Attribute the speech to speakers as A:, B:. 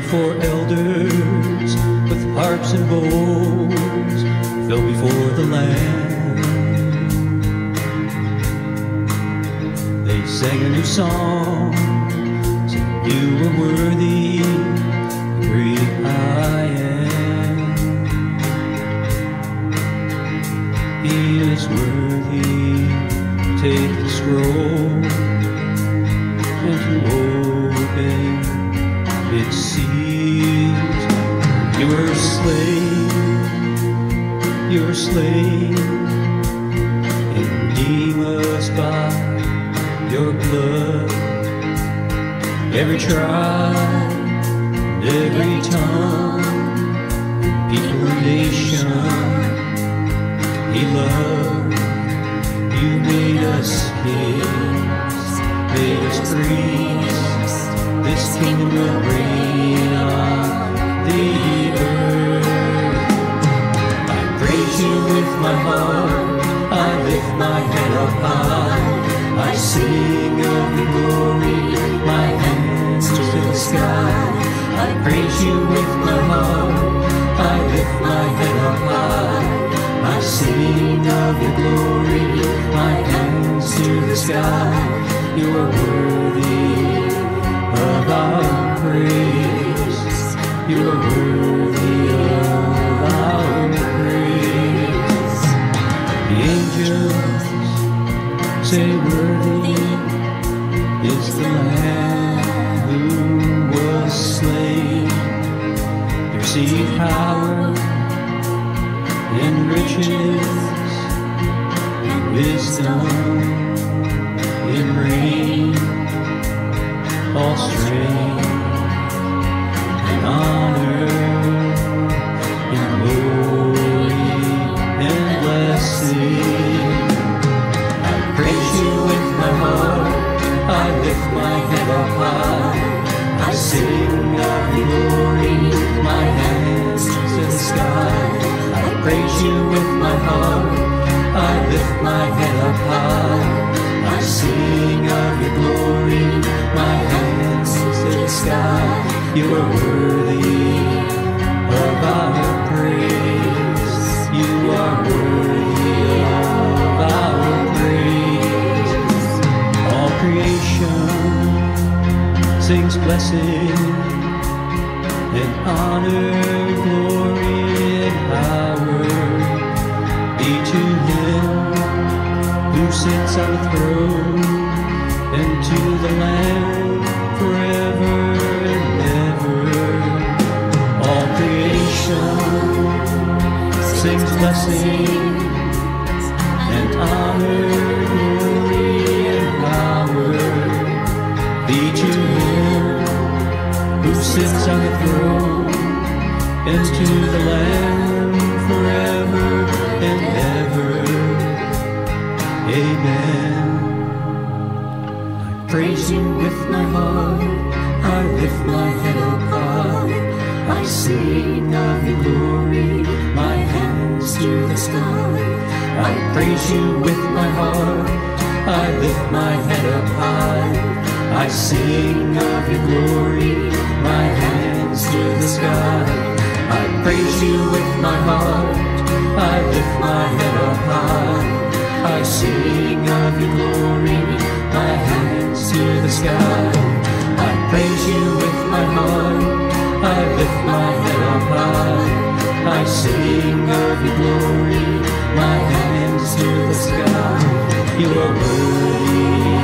A: 24 elders with harps and bowls fell before the Lamb. They sang a new song, saying, "You are worthy, the great I am." He is worthy to take the scroll and to open its seals. You were slain, and redeem us by your blood. Every tribe, and every tongue, people and nation, He loved. You made us kings, made us priests. This kingdom will reign on the earth. I praise you with my heart, I lift my head up high. I sing of your glory, my hands to the sky. I praise you with my heart, I lift my head up high. I sing of your glory, my hands to the sky. You are worthy of our praise. You are worthy of our praise. The angels say worthy is the Lamb who was slain. They receive power and riches and wisdom and reign, all strength and honor and glory and blessing. I praise you with my heart, I lift my head up high. I sing of your glory, my hands to the sky. I praise you with my heart, I lift my head up high. I sing of your glory, my hands to the sky. You are worthy of our praise. You are worthy of our praise. All creation sings blessing and honor, glory and power be to Him who sits on the throne, and to the Lamb forever and ever. All creation sings blessing and honor, glory and power be to Him who sits on the throne, and to the Lamb forever and ever. Amen. I praise you with my heart, I lift my head up high. I sing of your glory, my hands to the sky. I praise you with my heart, I lift my head up high. I sing of your glory, my hands to the sky. I praise you with my heart, I lift my head up high. I sing of your glory, my hands to the sky. I praise you with my heart, I lift my head up high. I sing of your glory, my hands to the sky. You are worthy